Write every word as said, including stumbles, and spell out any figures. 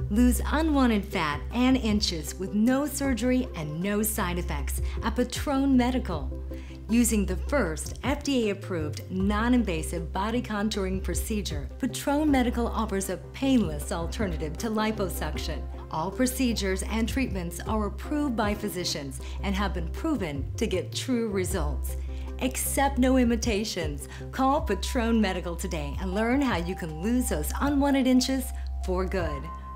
Lose unwanted fat and inches with no surgery and no side effects at Patron Medical. Using the first F D A-approved, non-invasive body contouring procedure, Patron Medical offers a painless alternative to liposuction. All procedures and treatments are approved by physicians and have been proven to get true results. Accept no imitations. Call Patron Medical today and learn how you can lose those unwanted inches for good.